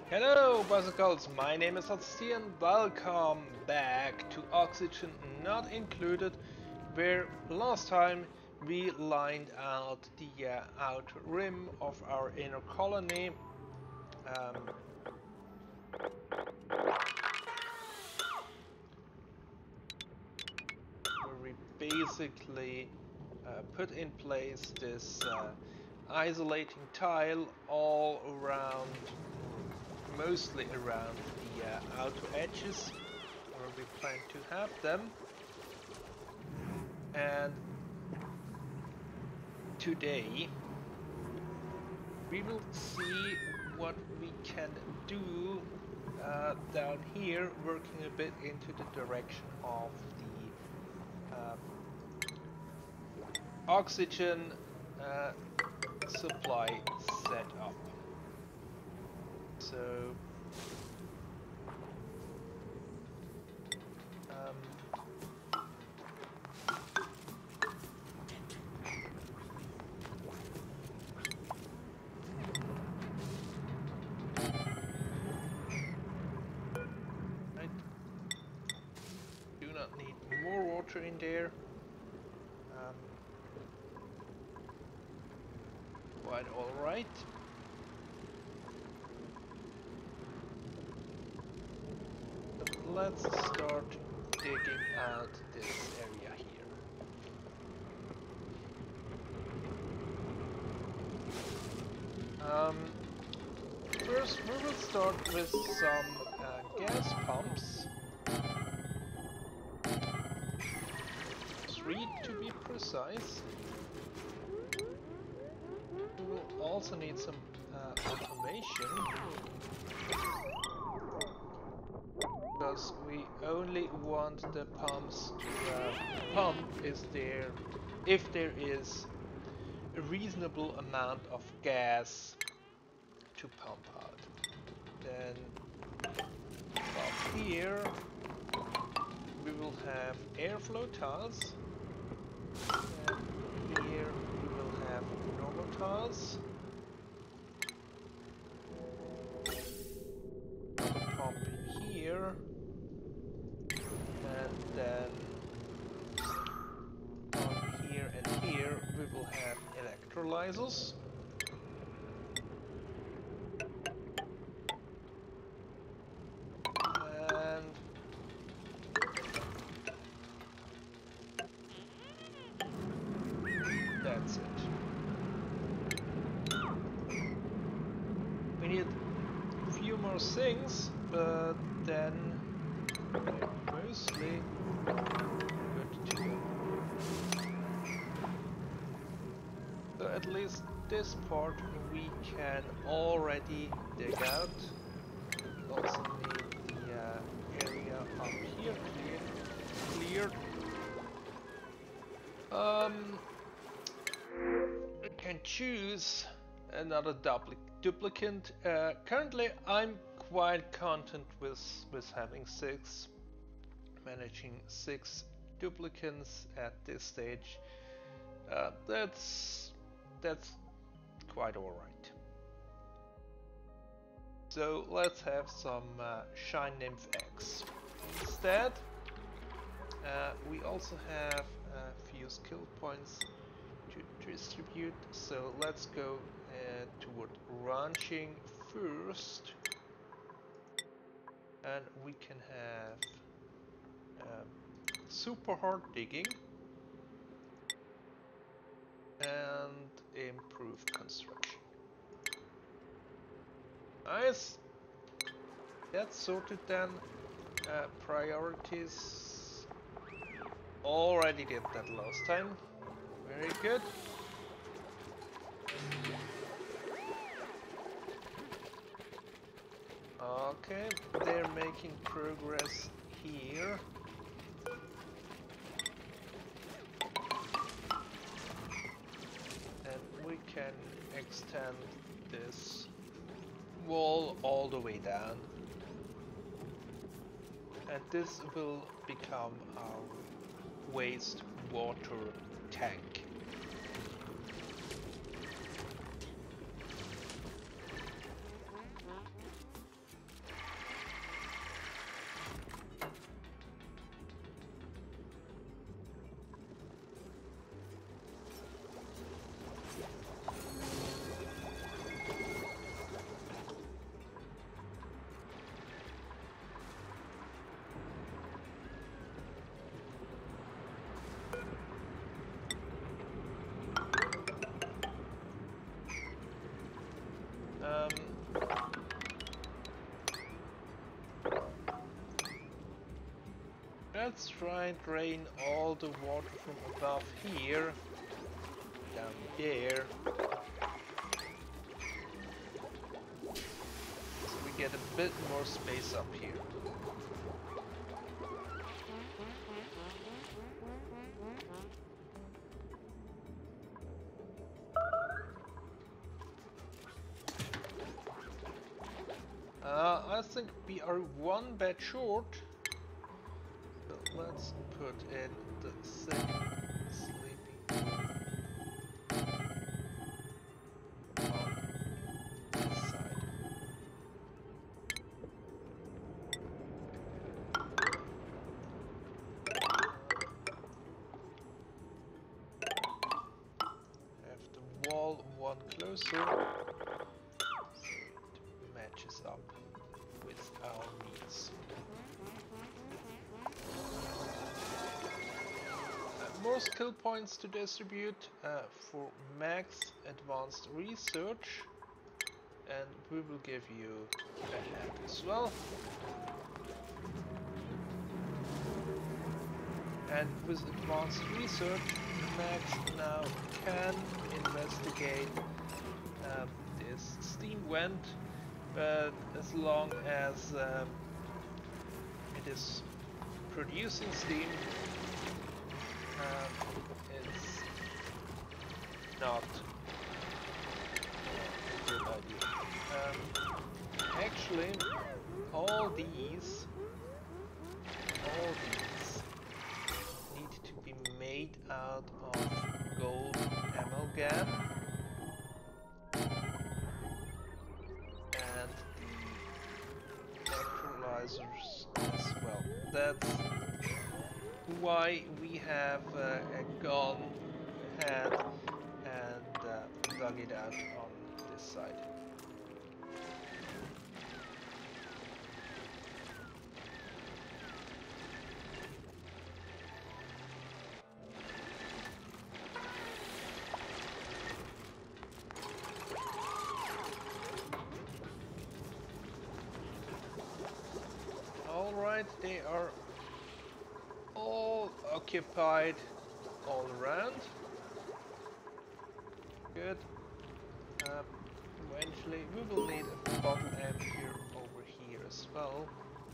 Hello bicycles, my name is Atsti and welcome back to Oxygen Not Included, where last time we lined out the outer rim of our inner colony. Um, where we basically put in place this isolating tile all around, mostly around the outer edges where we plan to have them. And today we will see what we can do down here, working a bit into the direction of the oxygen supply setup. So I do not need more water in there. Quite alright. Let's start digging out this area here. First we will start with some gas pumps. 3 to be precise. We will also need some automation, because we only want the pumps to pump if there is a reasonable amount of gas to pump out. Then up here we will have airflow tiles, and here we will have normal tiles. Pump in here, and then on here and here we will have electrolyzers. And that's it. We need a few more things, but then we're mostly good to go. So at least this part we can already dig out. We also need the area up here cleared. We can choose another duplicant. Currently I'm quite content with having 6, managing 6 duplicants at this stage. That's quite alright. So let's have some Shine Nymph X. Instead, we also have a few skill points to distribute, so let's go toward ranching first, and we can have super hard digging and improve construction. Nice. That's sorted then. Priorities. Already did that last time. Very good. Okay, they're making progress here. And we can extend this wall all the way down. And this will become our waste water tank. let's try and drain all the water from above here down there, so we get a bit more space up here. I think we are one bed short, so let's put in the second sleeping on this side. Have the wall one closer, so it matches up with our needs. More skill points to distribute for max advanced research, and we will give you a hand as well. And with advanced research, Max now can investigate this steam vent, but as long as it is producing steam, it's not a good idea. Actually, all these need to be made out of gold amalgam, and the electrolyzers as well. That's why we have gone ahead and dug it out on this side. Alright, they are all occupied all around. Good. Eventually we will need a bottle ampere over here as well.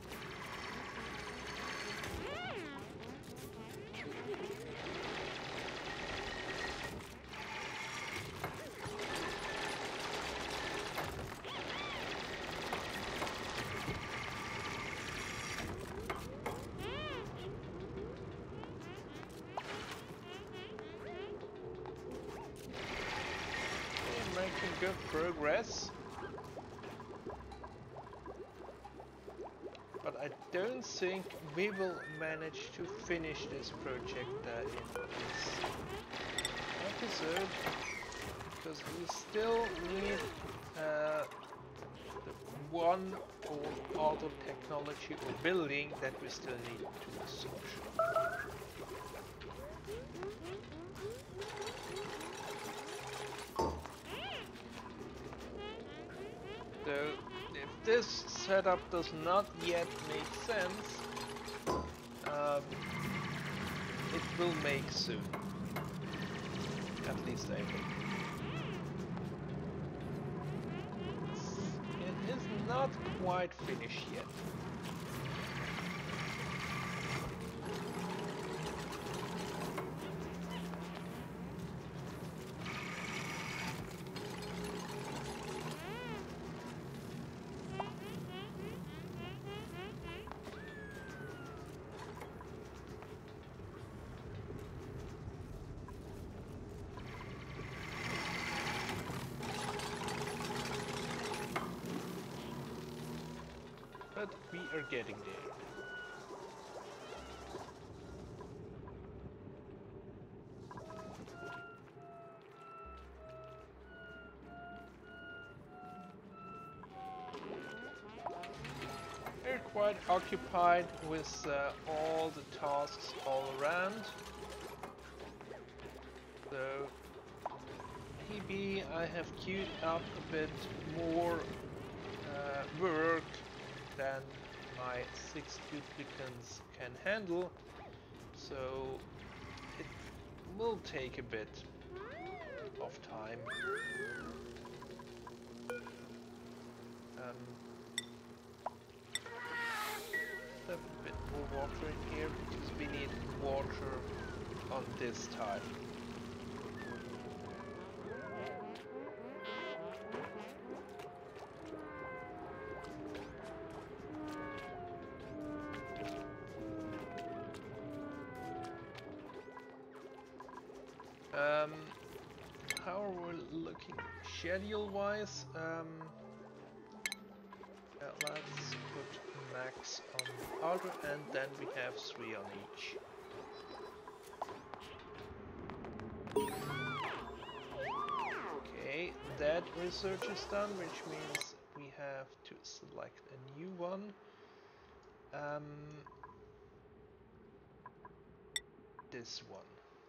Making good progress, but I don't think we will manage to finish this project in this episode, because we still need the one or other technology or building that we still need to research. So, if this setup does not yet make sense, it will make soon. At least I hope. It is not quite finished yet. But we are getting there. We're quite occupied with all the tasks all around. So maybe I have queued up a bit more work than my 6 duplicants can handle, so it will take a bit of time. A bit more water in here because we need water on this tile. How are we looking schedule-wise? Let's put max on the other, and then we have 3 on each. Okay, that research is done, which means we have to select a new one. This one.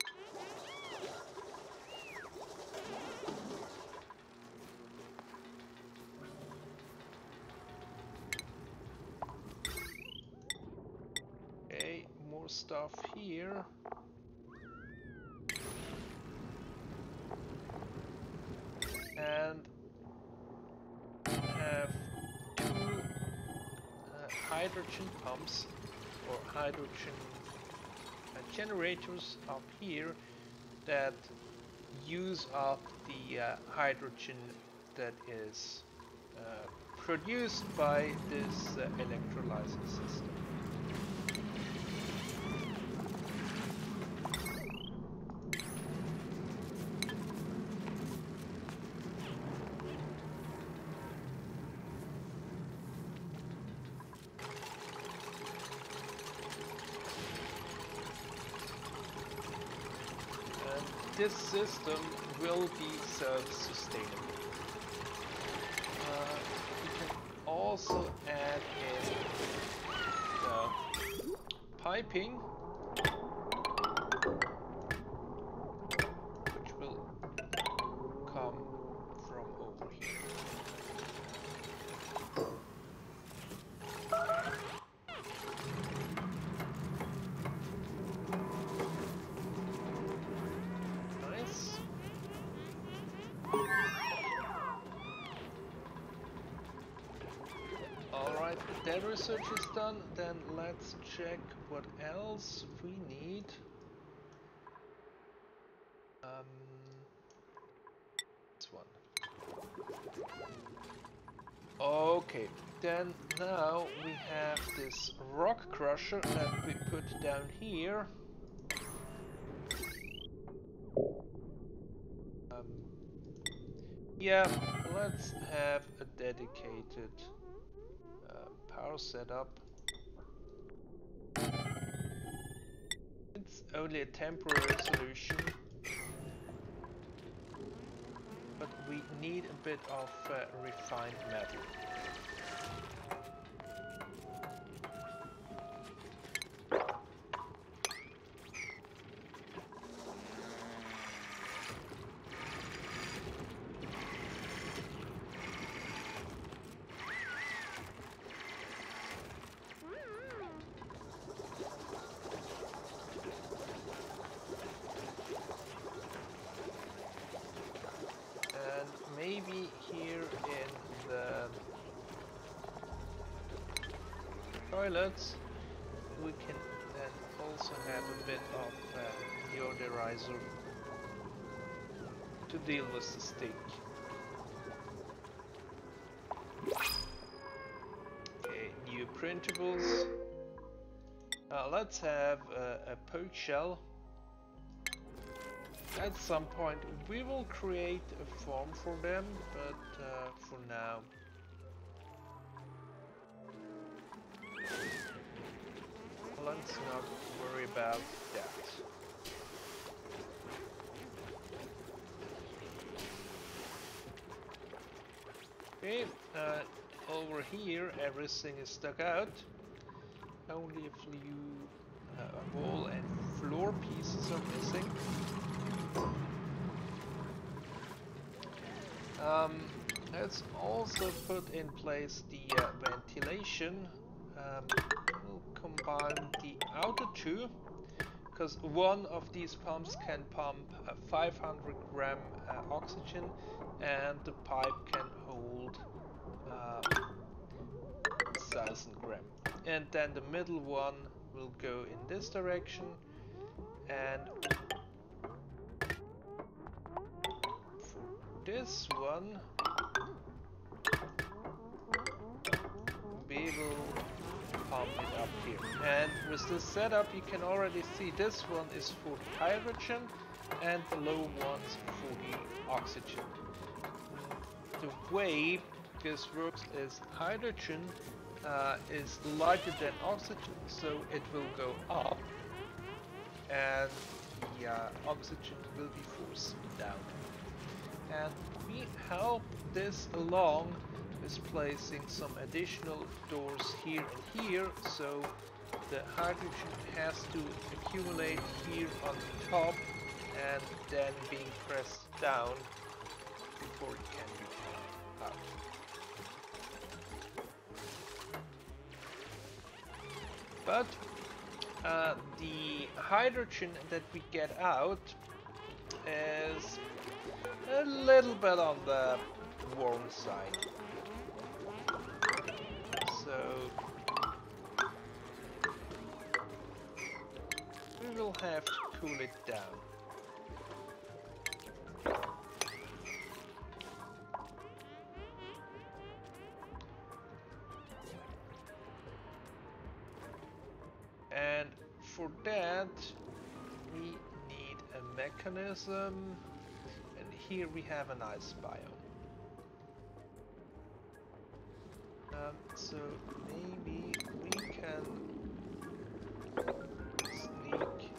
Okay, more stuff here. And have 2 hydrogen pumps or hydrogen generators up here that use up the hydrogen that is produced by this electrolyzer system. This system will be self-sustaining. You can also add in the piping, which will come from over here. Alright, that research is done, then let's check what else we need. This one. Okay, then now we have this rock crusher that we put down here. Yeah, let's have a dedicated power setup. It's only a temporary solution, but we need a bit of refined metal. Maybe here in the toilets we can then also have a bit of deodorizer to deal with the stink. Okay, new printables. Let's have a poke shell. At some point we will create a form for them, but for now let's not worry about that. Okay, over here everything is stuck out. Only a few wall and floor pieces are missing. Let's also put in place the ventilation. We'll combine the outer two, because one of these pumps can pump 500 gram oxygen, and the pipe can hold 1000 gram. And then the middle one will go in this direction, and for this one we will pump it up here. And with this setup you can already see this one is for the hydrogen and the low ones for the oxygen. The way this works is hydrogen is lighter than oxygen, so it will go up, and the oxygen will be forced down. And we help this along with placing some additional doors here and here, so the hydrogen has to accumulate here on the top and then being pressed down before it can be out. But the hydrogen that we get out is a little bit on the warm side. So we will have to cool it down. And for that we need a mechanism, and here we have an ice biome. So maybe we can sneak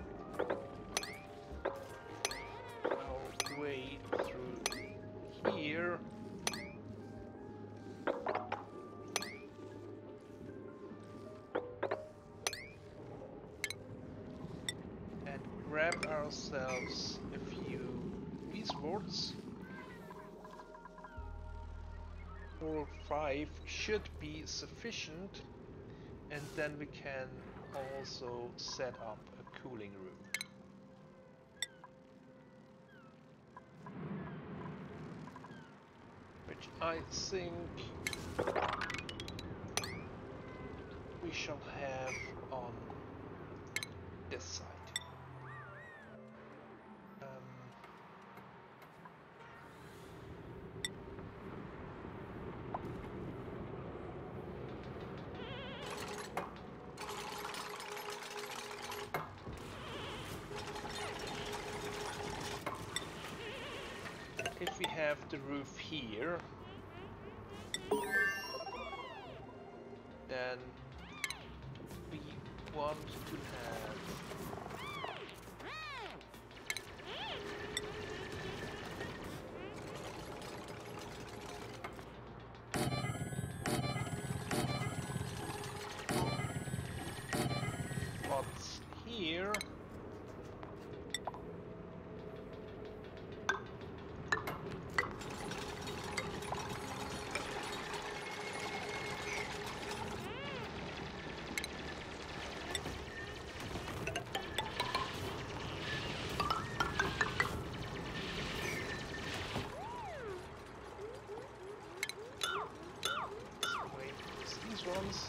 our way through here. And grab ourselves a few resources. 4 or 5 should be sufficient, and then we can also set up a cooling room. Which I think we shall have on this side. If we have the roof here, then we want to have pots here. Ones.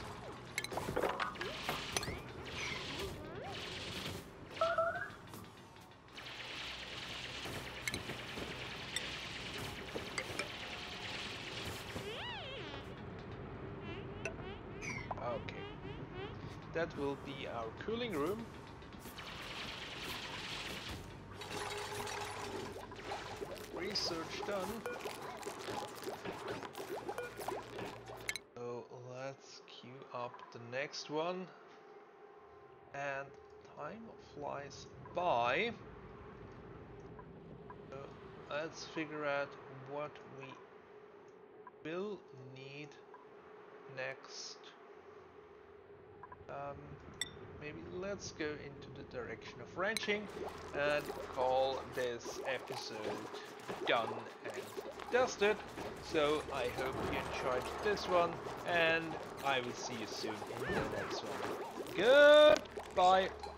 Okay, that will be our cooling room. Research done. Let's queue up the next one, and time flies by. So let's figure out what we will need next. Maybe let's go into the direction of ranching and call this episode done and dusted. So I hope you enjoyed this one, and I will see you soon in the next one. Goodbye!